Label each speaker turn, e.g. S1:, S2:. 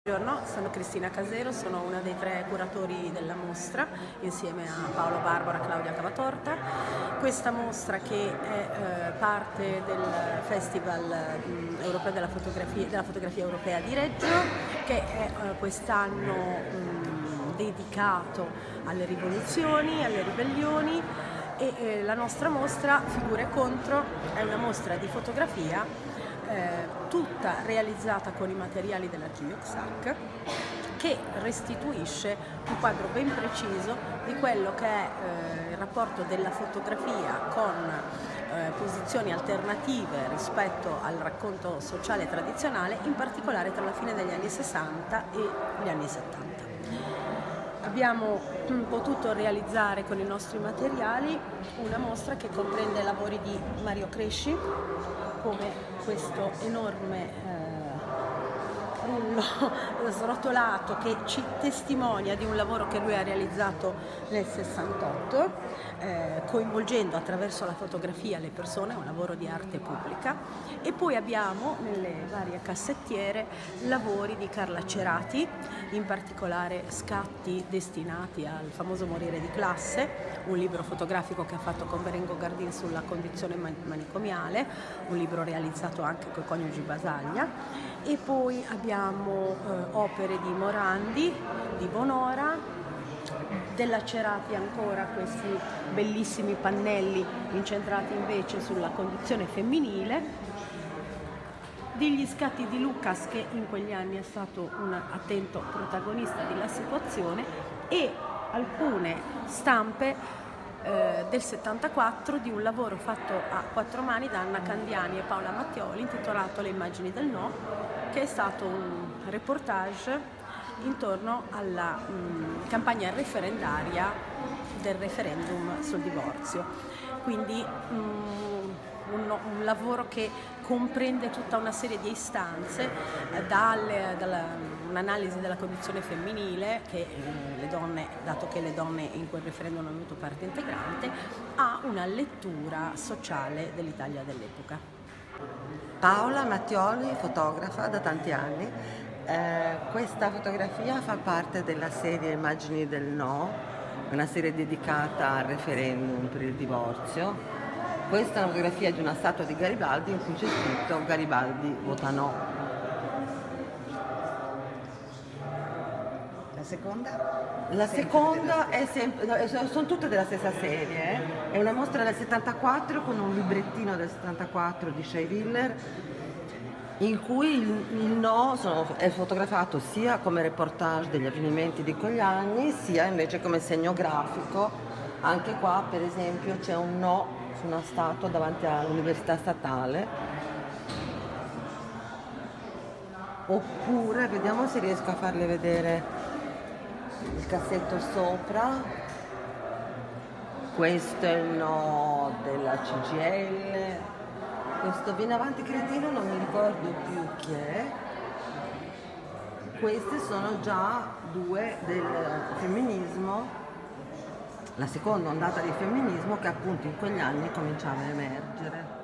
S1: Buongiorno, sono Cristina Casero, sono una dei 3 curatori della mostra insieme a Paolo Barbara e Claudia Cavatorta. Questa mostra che è parte del Festival Europeo della Fotografia Europea di Reggio, che è quest'anno dedicato alle rivoluzioni, alle ribellioni, e la nostra mostra Figure e Contro è una mostra di fotografia tutta realizzata con i materiali dell'Archivio XAC, che restituisce un quadro ben preciso di quello che è il rapporto della fotografia con posizioni alternative rispetto al racconto sociale tradizionale, in particolare tra la fine degli anni 60 e gli anni 70. Abbiamo potuto realizzare con i nostri materiali una mostra che comprende lavori di Mario Cresci, come questo enorme rullo srotolato che ci testimonia di un lavoro che lui ha realizzato nel 68, coinvolgendo attraverso la fotografia le persone, un lavoro di arte pubblica. E poi abbiamo nelle varie cassettiere lavori di Carla Cerati, in particolare scatti destinati al famoso Morire di classe, un libro fotografico che ha fatto con Berengo Gardin sulla condizione manicomiale, un libro realizzato anche con i coniugi Basaglia. E poi abbiamo opere di Morandi, di Bonora, della Cerati ancora questi bellissimi pannelli incentrati invece sulla condizione femminile, degli scatti di Lucas, che in quegli anni è stato un attento protagonista della situazione, e alcune stampe del 74 di un lavoro fatto a 4 mani da Anna Candiani e Paola Mattioli, intitolato Le immagini del no, che è stato un reportage intorno alla campagna referendaria del referendum sul divorzio. Quindi un lavoro che comprende tutta una serie di istanze, un'analisi della condizione femminile, che le donne, dato che le donne in quel referendum hanno avuto parte integrante, a una lettura sociale dell'Italia dell'epoca.
S2: Paola Mattioli, fotografa da tanti anni. Questa fotografia fa parte della serie Immagini del no, una serie dedicata al referendum per il divorzio. Questa è una fotografia di una statua di Garibaldi in cui c'è scritto Garibaldi vota no.
S3: La seconda?
S2: La seconda è sempre, sono tutte della stessa serie, è una mostra del 74 con un librettino del 74 di Shea Willer, in cui il no è fotografato sia come reportage degli avvenimenti di quegli anni, sia invece come segno grafico. Anche qua, per esempio, c'è un no su una statua davanti all'Università Statale. Oppure, vediamo se riesco a farle vedere il cassetto sopra. Questo è il no della CGIL. Questo Viene avanti cretino, non mi ricordo più chi è. Queste sono già 2 del femminismo, la seconda ondata di femminismo che appunto in quegli anni cominciava a emergere.